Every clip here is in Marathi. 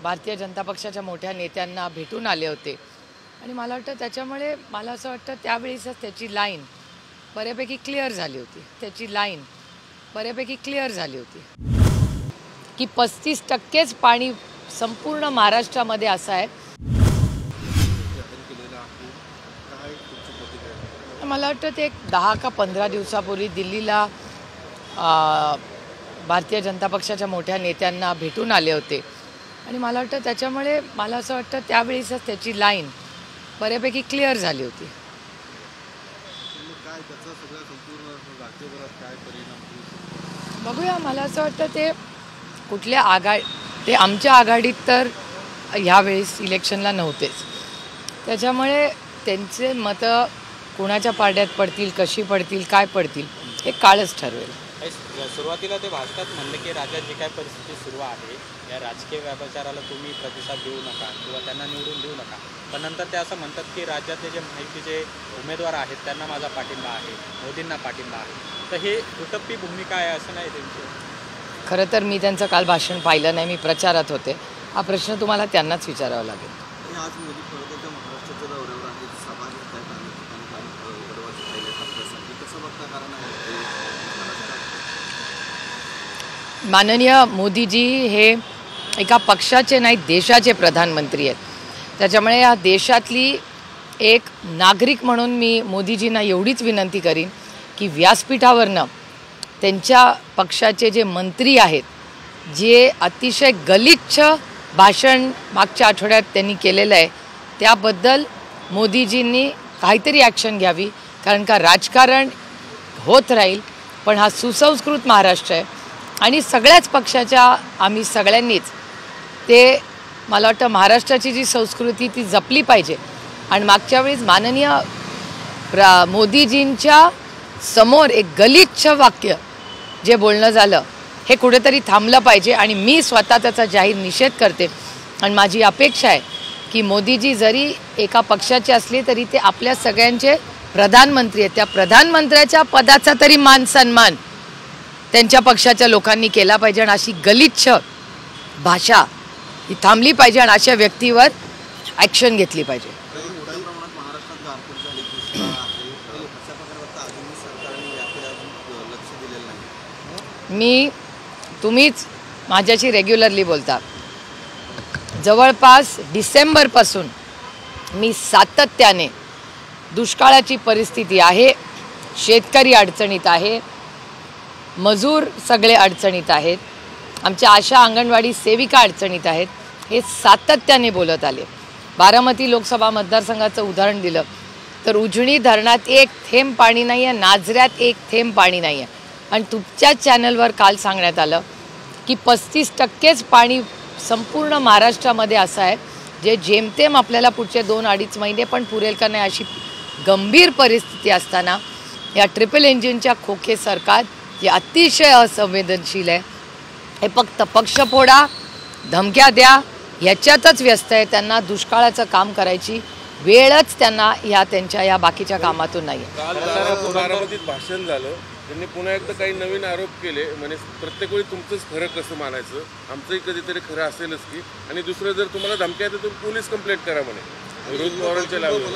भारतीय जनता पक्षाच्या मोठ्या नेत्यांना भेटून आले होते आणि मला वाटतं त्याच्यामुळे मला असं वाटतं त्यावेळीच त्याची लाईन बऱ्यापैकी क्लिअर झाली होती की 35%च पाणी संपूर्ण महाराष्ट्रामध्ये असं आहे। मला वाटतं ते 10 का 15 दिवसापूर्वी दिल्लीला भारतीय जनता पक्षाच्या मोठ्या नेत्यांना भेटून आले होते आणि मला वाटतं त्याच्यामुळे मला असं वाटतं त्यावेळीच त्याची लाईन बऱ्यापैकी क्लिअर झाली होती। बघूया, मला असं वाटतं ते ते आमच्या आघाडीत तर ह्यावेळेस इलेक्शनला नव्हतेच, त्याच्यामुळे त्यांचे मतं कोणाच्या पारड्यात पडतील, कशी पडतील, काय पडतील हे काळच ठरवेल। सुरुवातीला ते भाजपात म्हणले की राज्यात जी काय परिस्थिती सुरू आहे या राजकीय व्यापाराला तुम्ही प्रतिसाद देऊ नका किंवा त्यांना निवडून देऊ नका, पण नंतर ते असं म्हणतात की राज्यातले जे माहितीचे उमेदवार आहेत त्यांना माझा पाठिंबा आहे, मोदींना पाठिंबा आहे, तर हे दुटप्पी भूमिका आहे असं नाही त्यांची? खरं तर मी त्यांचं काल भाषण पाहिलं नाही, मी प्रचारात होते, हा प्रश्न तुम्हाला त्यांनाच विचारावा लागेल। आज मोदी महाराष्ट्राच्या दौऱ्यावर आहेत, सभा घेत आहेत आणि कसं बघता? कारण माननीय मोदीजी हे एका पक्षाचे नाही देशाचे प्रधानमंत्री आहेत, त्याच्यामुळे या देशातली एक नागरिक म्हणून मी मोदीजींना एवढीच विनंती करीन की व्यासपीठावरनं त्यांच्या पक्षाचे जे मंत्री आहेत, जे अतिशय गलिच्छ भाषण मागच्या आठवड्यात त्यांनी केलेलं आहे, त्याबद्दल मोदीजींनी काहीतरी ॲक्शन घ्यावी, कारण का राजकारण होत राहील, पण हा सुसंस्कृत महाराष्ट्र आहे आणि सगळ्याच पक्षाच्या आम्ही सगळ्यांनीच ते मला वाटतं महाराष्ट्राची जी संस्कृती ती जपली पाहिजे आणि मागच्या वेळेस माननीय मोदीजींच्या समोर एक गलिच्छ वाक्य जे बोलणं झालं हे कुठेतरी थांबलं पाहिजे आणि मी स्वतः त्याचा जाहीर निषेध करते आणि माझी अपेक्षा आहे की मोदीजी जरी एका पक्षाचे असले तरी ते आपल्या सगळ्यांचे प्रधानमंत्री आहेत, त्या प्रधानमंत्र्याच्या पदाचा तरी मान सन्मान त्यांच्या पक्षाच्या लोकांनी केला पाहिजे आणि अशी गलिच्छ भाषा ही थांबली पाहिजे आणि अशा व्यक्तीवर ॲक्शन घेतली पाहिजे। तुम्हीच माझ्याशी रेग्युलरली बोलता, जवळपास डिसेंबरपासून मी सातत्याने दुष्काळाची परिस्थिती आहे, शेतकरी अडचणीत आहे, मजूर सगळे अडचणीत आहेत, आमच्या आशा अंगणवाडी सेविका अडचणीत आहेत, हे सातत्याने बोलत आले। बारामती लोकसभा मतदारसंघाचं उदाहरण दिलं तर उजनी धरणात एक थेंब पाणी नाही आहे, नाझऱ्यात एक थेंब पाणी नाही आहे आणि तुमच्या चॅनलवर काल सांगण्यात आलं की 35%च पाणी संपूर्ण महाराष्ट्रामध्ये असं आहे जे जेमतेम आपल्याला पुढचे 2-2.5 महिने पण पुरेल का नाही अशी गंभीर परिस्थिती असताना या ट्रिपल इंजिनच्या खोके सरकार जे अतिशय असंवेदनशील आहे, हे फक्त पक्षफोडा, धमक्या द्या ह्याच्यातच व्यस्त आहे, त्यांना दुष्काळाचं काम करायची वेळच त्यांना त्यांच्या या बाकीच्या कामातून नाही आहे। बारामतीत भाषण झालं, त्यांनी पुन्हा एकदा काही नवीन आरोप केले, म्हणजे प्रत्येक वेळी तुमचंच खरं कसं मानायचं, आमचंही कधीतरी खरं असेलच की, आणि दुसरं जर तुम्हाला धमक्या तर तुम्ही पोलीस कंप्लेंट करा म्हणे रोहित पवारांच्या लागून।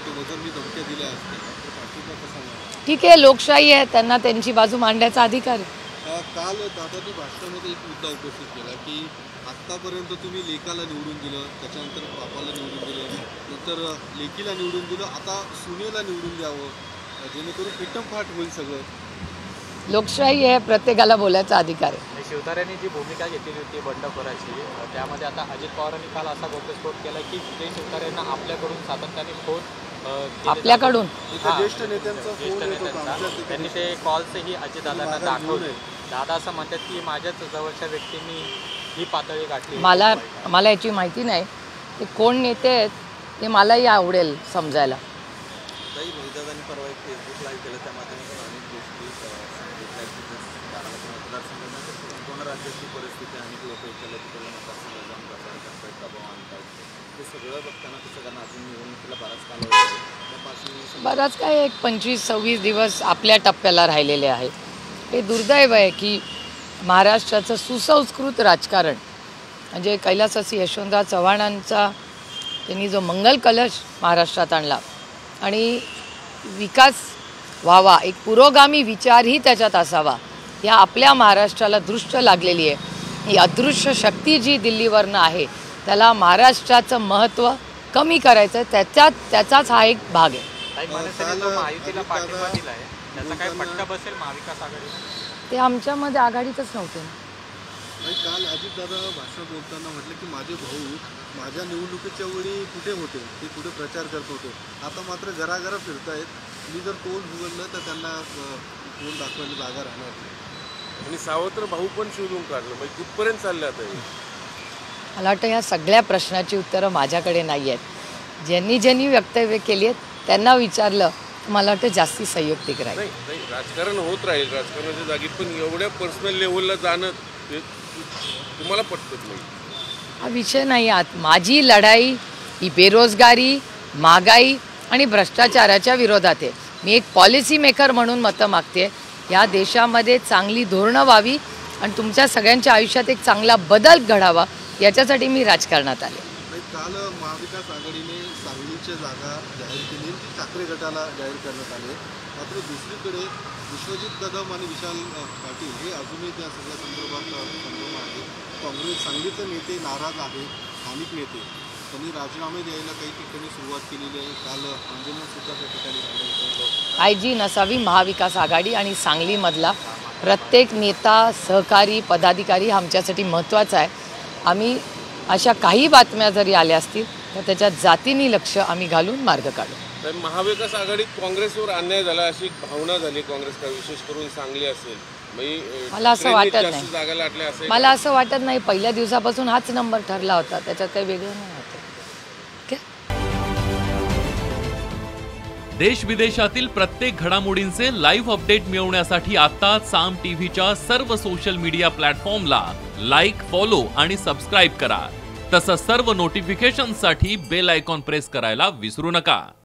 ठीक आहे, लोकशाही आहे, त्यांना त्यांची बाजू मांडण्याचा अधिकार आहे। काल दादाजी भाषणामध्ये एक मुद्दा उपस्थित केला की आत्तापर्यंत तुम्ही लेकाला निवडून दिलं, त्याच्यानंतर बापाला निवडून दिलं, नंतर लेकीला निवडून दिलं, आता सुनेला निवडून द्यावं जेणेकरून फिटमफाट होईल सगळं। लोकशाही आहे, प्रत्येकाला बोलायचा अधिकार आहे। शिवतारेंनी जी भूमिका घेतली होती बंडखोराची, त्यामध्ये आता अजित पवारांनी काल असा घटस्फोट केला की विजय शिवतारेंना आपल्याकडून सातत्याने फोन आपल्याकडून ज्येष्ठ नेत्यांचा त्यांनी ते कॉल्सही अजितदादांना दाखवले। दादा असं म्हणतात की माझ्याच जवळच्या व्यक्तींनी ही पातळी गाठली। मला याची माहिती नाही, ते कोण नेते आहेत ते मलाही आवडेल समजायला। परवा एक फेसबुक लाईव्ह केलं, त्या माध्यमातून अनेक गोष्टी सांगितल्या की मतदारसंघात संपूर्ण राज्याची परिस्थिती, अनेक लोक इकडल्या तिकडल्या मतदारसंघात जाऊन प्रचार करतात, दबाव आणतात, ते सगळं बघताना कसं कारण अजून निवडणुकीला बराच काल त्यापासून बराच काय एक 25-26 दिवस आपल्या टप्प्याला राहिलेले आहेत। हे दुर्दैव आहे की महाराष्ट्राचं सुसंस्कृत राजकारण म्हणजे कैलासवासी यशवंतराव चव्हाणांचा त्यांनी जो मंगल कलश महाराष्ट्रात आणला आणि विकास व्हावा, एक पुरोगामी विचारही त्याच्यात असावा, या आपल्या महाराष्ट्राला दृष्ट लागलेली आहे. ही अदृश्य शक्ती जी दिल्लीवरनं आहे त्याला महाराष्ट्राचं महत्त्व कमी करायचं, त्याचाच हा एक भाग आहे. महायुतीला पाठिंबा दिला आहे त्याचा काय फटका बसेल महाविकास आघाडीला? ते आमच्यामध्ये आघाडीतच नव्हते. काल अजितदादा भाषण बोलताना म्हटलं की माझे भाऊ माझ्या निवडणुकीच्या वेळी कुठे होते, ते कुठे प्रचार करत होते, आता मात्र घराघरा फिरतायत, मी जर तोंड उघडलं तर त्यांना तोंड दाखवायला जागा राहणार नाही. आणि सावत्र भाऊ पण शोधून काढलं, म्हणजे कुठपर्यंत चाललं आता हे? मला वाटतं ह्या सगळ्या प्रश्नाची उत्तरं माझ्याकडे नाही आहेत. ज्यांनी वक्तव्य केली आहेत त्यांना विचारलं मला वाटतं जास्ती संयुक्तिक राहील. नाही, राजकारण होत राहील राजकारणाच्या जागी, पण एवढ्या पर्सनल लेवलला जाणं ते तुम्हाला पटत नाही. हा विषय नाही. आत माझी लढाई ही बेरोजगारी, महागाई आणि भ्रष्टाचाराच्या विरोधात आहे. मी एक पॉलिसी मेकर म्हणून मतं मागते. या देशामध्ये चांगली धोरणं व्हावी आणि तुमच्या सगळ्यांच्या आयुष्यात एक चांगला बदल घडावा, याच्यासाठी मी राजकारणात आले. काल महाविकास आघाडीने सांगलीच्या जागा जाहीर केली, ती ठाकरे गटाला जाहीर करण्यात आले. मात्र दुसरीकडे विश्वजित कदम आणि विशाल पाटील हे अजूनही त्या सगळ्या संदर्भात संभ्रम आहे. काँग्रेस सांगलीचे नेते नाराज आहेत, स्थानिक नेते त्यांनी राजीनामे द्यायला काही ठिकाणी सुरुवात केलेली आहे. काल आंदोलनसुद्धा त्या ठिकाणी झालं. काळजी नसावी महाविकास आघाडी आणि सांगलीमधला प्रत्येक नेता, सहकारी, पदाधिकारी आमच्यासाठी महत्त्वाचा आहे. आम्ही अशा काही बातम्या जरी आल्या असतील तर त्याच्या जातीने लक्ष आम्ही घालून मार्ग काढू. तर महाविकास आघाडीत काँग्रेसवर अन्याय झाला अशी भावना झाली काँग्रेसला, विशेष करून सांगली असेल. मला असं वाटत नाही. जागा लाटल्या असेल. मला असं वाटत नाही. पहिल्या दिवसापासून हाच नंबर ठरला होता, त्याच्यात काही वेगळं नाही होतं. देश विदेशातील प्रत्येक घडामोडींचे लाईव्ह अपडेट मिळवण्यासाठी आता साम टीव्हीच्या सर्व सोशल मीडिया प्लॅटफॉर्मला लाईक, फॉलो आणि सबस्क्राईब करा. तसंच सर्व नोटिफिकेशनसाठी बेल आयकॉन प्रेस करायला विसरू नका.